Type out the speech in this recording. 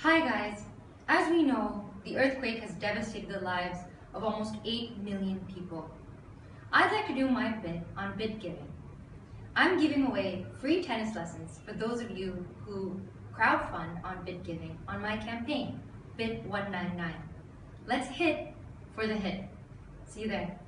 Hi guys! As we know, the earthquake has devastated the lives of almost 8 million people. I'd like to do my bit on bit giving. I'm giving away free tennis lessons for those of you who crowdfund on bit giving on my campaign, Bit199. Let's hit for the hit. See you there.